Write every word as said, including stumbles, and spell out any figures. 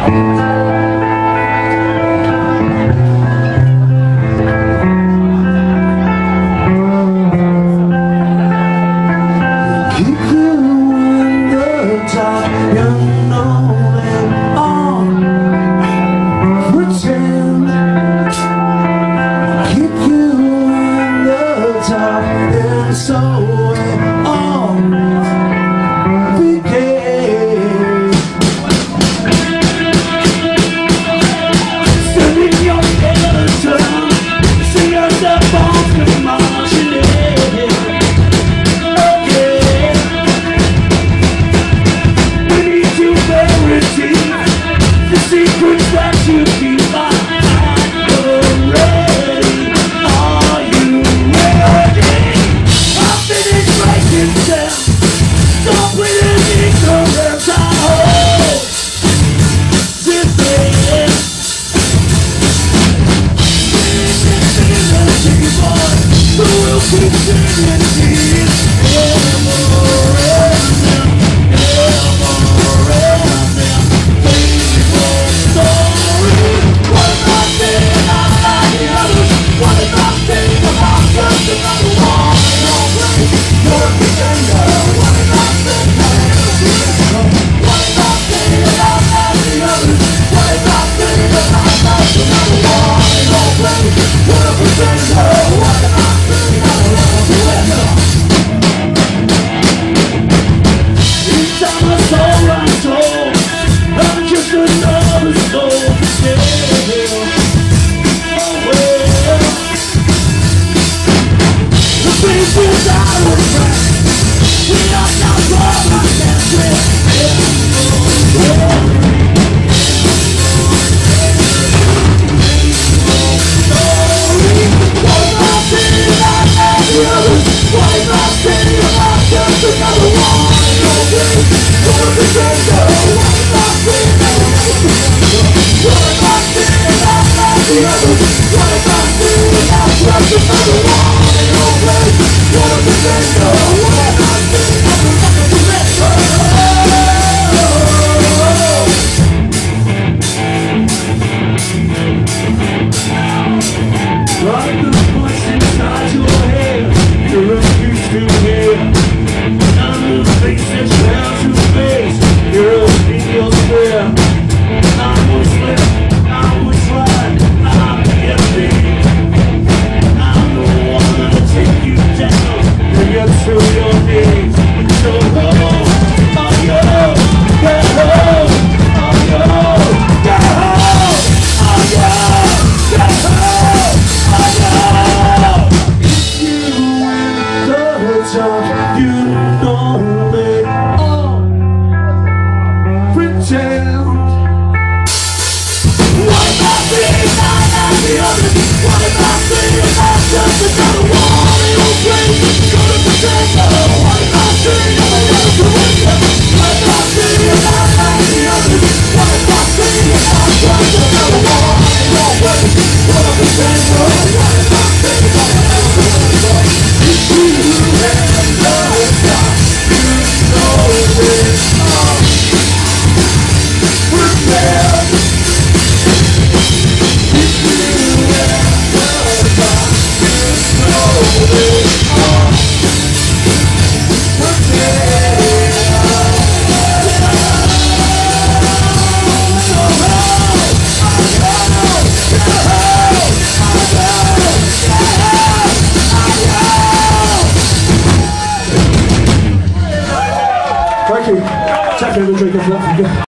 So it all became. Sending your letter, sing out the bones with marching in. Okay, we need to bury the secrets that you keep behind. Keep singing these evermore and them, evermore and them faithful stories. What if I say I'm like the others? What if I say about just another one in your place? You're a pretender. What if I say I'm a pretender? What if I say I'm like the others? What if I say about just another one in your place? You're a pretender. What if I say each time I soul I soul, I'm just another soul to steal. Oh well, the faces out of breath, we are not wrong, I can't quit. What if I say about just another one in your place? You're a pretender. What if I say that I'm a pretender? What if I say that I'm not the others? What if I say about just another one in your place? You're a pretender. What if I say that I'm not a pretender? Like the voice inside your head, you're refused to hear. I'm the face that's bound to face. You're a feel clear. I will slip, I will slide, I'll be a thief. I'm the one that'll take you down, bring you to your knees. So home, oh yo, get home, oh yo, get home, oh yo, get home, oh yo. If you win the job, you know they all pretend. What if I say not like the others? What if I say I'm just another one in your place? You're a pretender. What if I say I'm another pretender? What if I say I'm not like the others? What if I say I'm just another one in your place? You're a pretender. What if I say I'm another pretender? If you had no job, you know it's all pretend. If you had no job, you know it's all pretend. So hell, I know, get hell, I know, get hell, I know. Thank you. Check in the drink of